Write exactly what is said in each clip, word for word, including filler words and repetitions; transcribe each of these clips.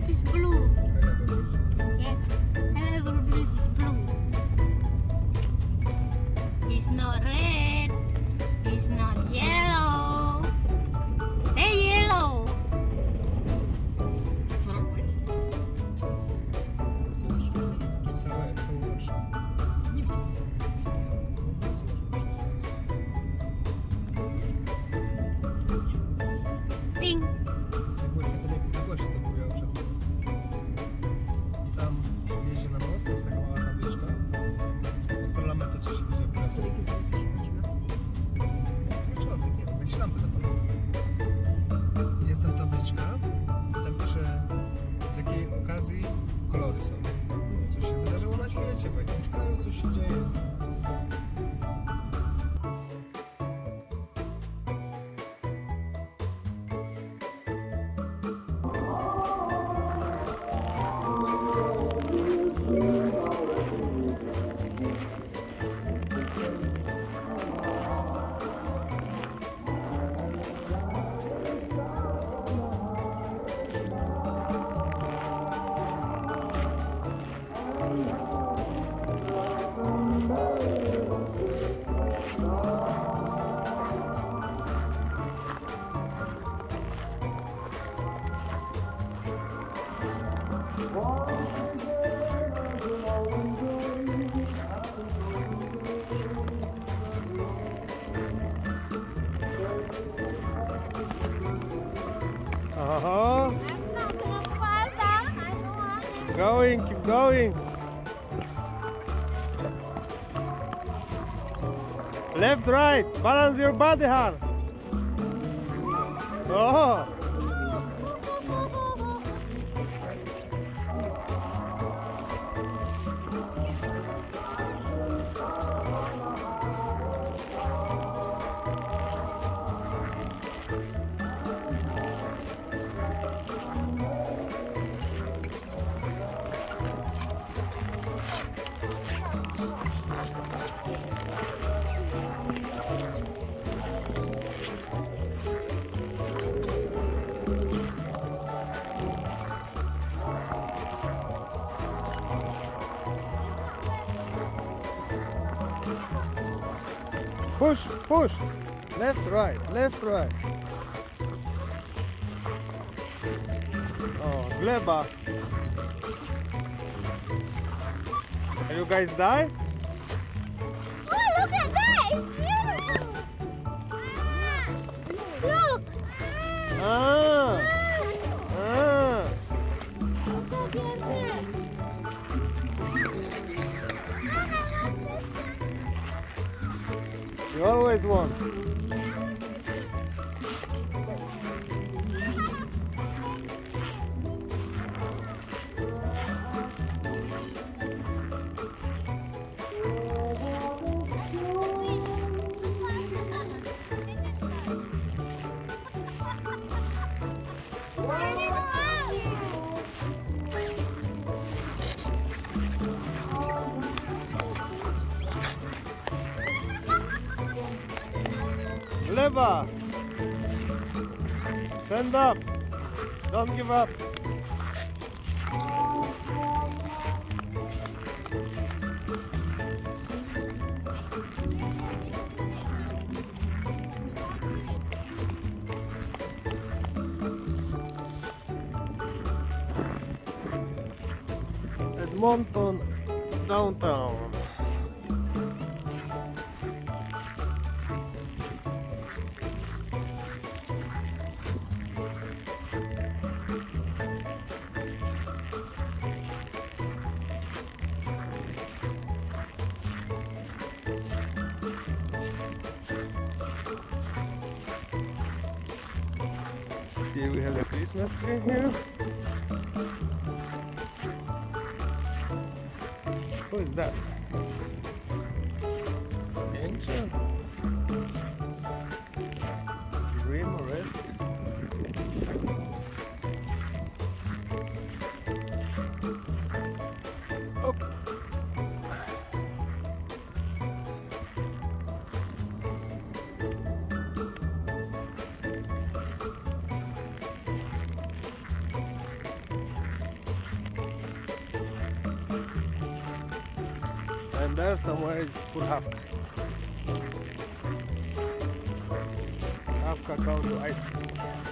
is blue. Yes, Helleborg Bridge is blue. It's not red. It's not yellow. They're yellow. Co roku jest? To jest całe, całoroczne. Nie widziałem. Pink. Jak było święto niepodległości, to mówiła przed I tam przy wjeździe na most jest taka mała tabliczka od parlamentu, co się będzie w której kiedy się zaczyna? Wieczornych, nie wiem, jakieś lampy zapalały. Jest tam tabliczka i tam pisze, z jakiej okazji kolory są. Coś się wydarzyło na świecie, w jakimś kraju coś się dzieje. Uh-huh. Going, keep going. Left, right. Balance your body hard. Oh. Push, push. Left, right, left, right. Oh, gleba. Are you guys die? Oh, look at that! It's beautiful! Look! Ah. Ah. Look over there. You always won. Leva! Stand up! Don't give up! Edmonton, downtown. Here we have the Christmas tree here. Who is that? Angel? Dream or rest? Oh. and there somewhere is Purhavka. Purhavka come to ice cream.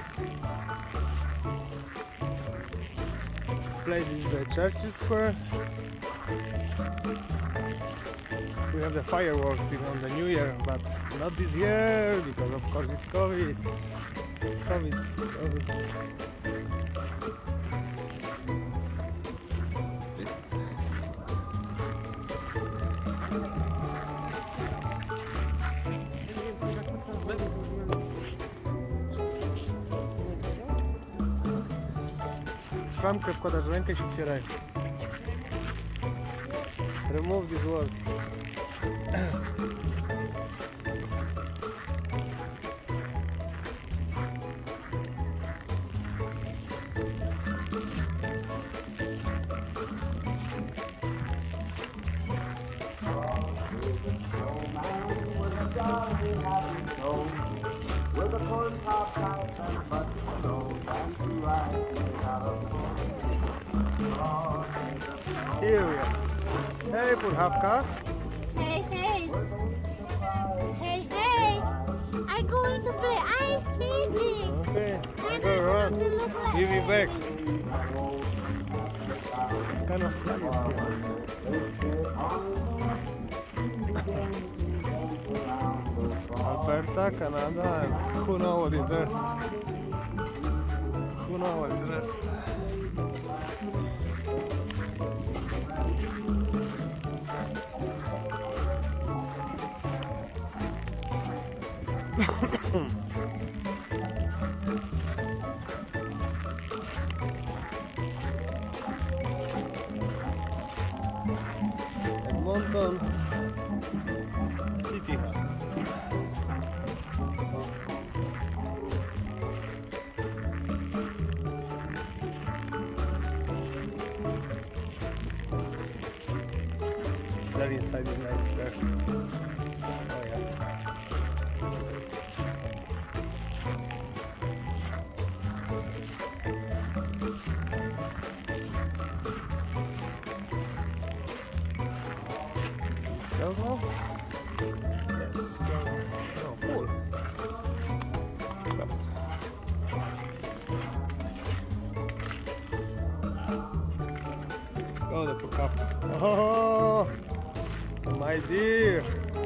This place is the church square. We have the fireworks still on the New Year, but not this year because of course it's COVID. COVID. COVID. Klamkę wkładasz w rękę i się otwierają. Remove this word. Here we are. Hey, Purhavka. Hey, hey. Hey, hey. I'm going to play ice skating. Okay, And go I run. want to look like Give me back. ice. It's kind of funny Alberta, Canada, and who knows what is rest. Who knows what is rest. Edmonton City Hall. That inside is nice stairs. Oh yeah. Goes now? Yeah, this goes. Oh, cool. Oops. Go the Purhavka. Oh, my dear.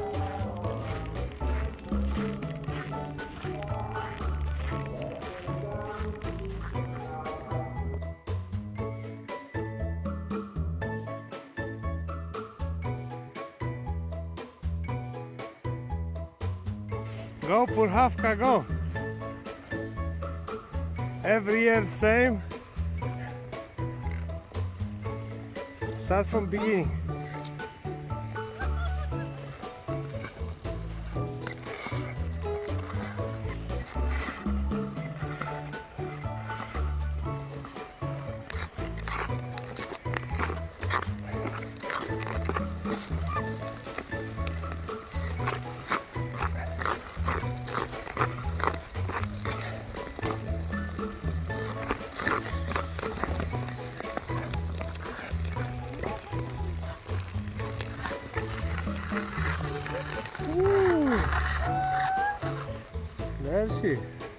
Go Purhavka, go! Every year same. Start from beginning. Ooh. There she.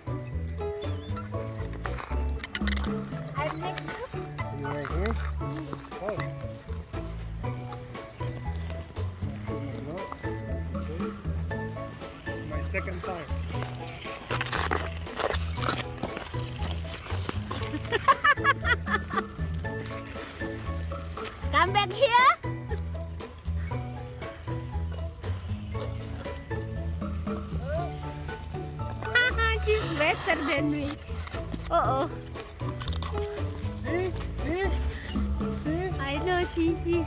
I'm making You making it? Oh. It's my second time. Come back here. She's better than me. Uh oh. See? See? See? I know, see, see.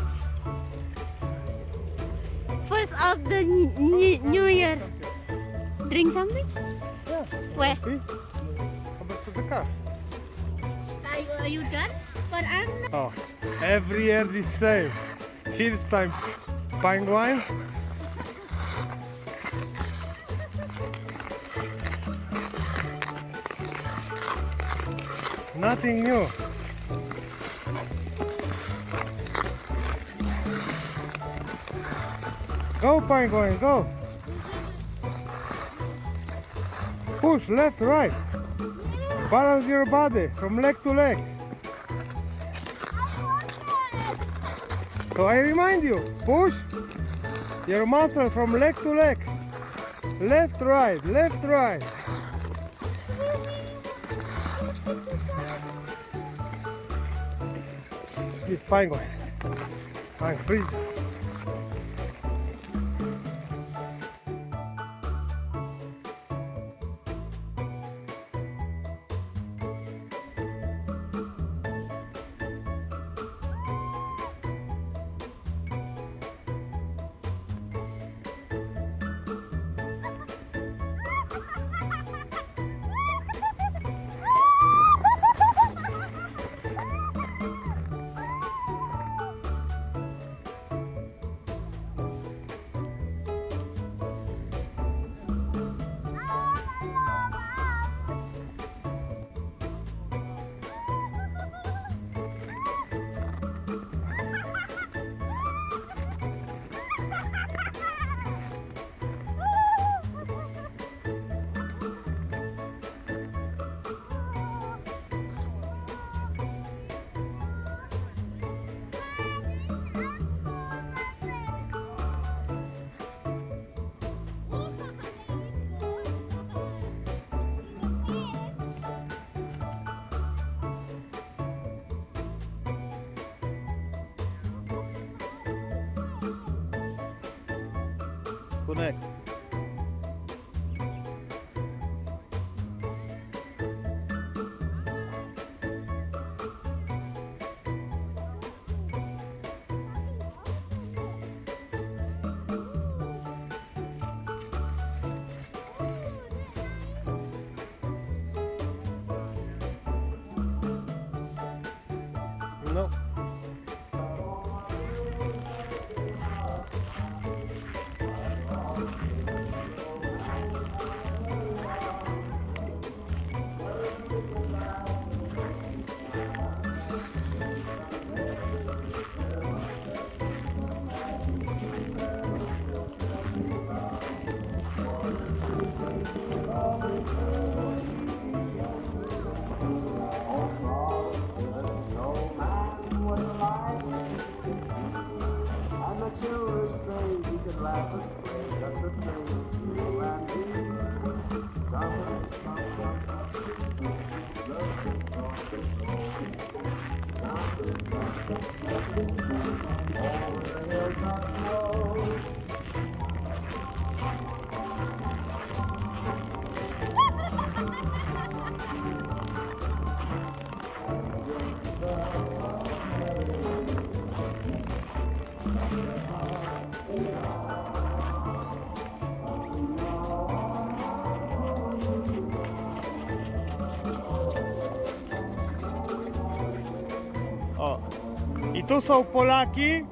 First of the new, new year. Drink something? Yeah. Where? See? Come back to the car. Are you, are you done? But I'm not. Oh, every year the same. First time buying wine. Nothing new. Go, Penguin, go. Push left, right. Balance your body from leg to leg. So I remind you, push your muscle from leg to leg. Left, right, left, right. This penguin. I'm freezing. Who next? No. O, i tu są Polaki.